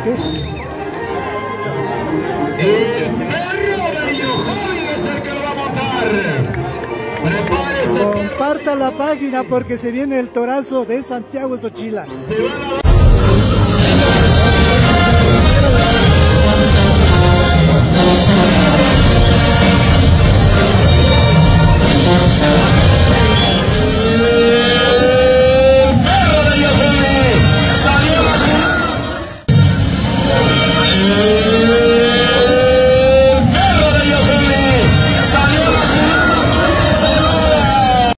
¿Qué? El perro de Yohovi es el que lo va a montar. Prepárese. Comparta la página porque se viene el torazo de Santiago Xochila. Se van a dar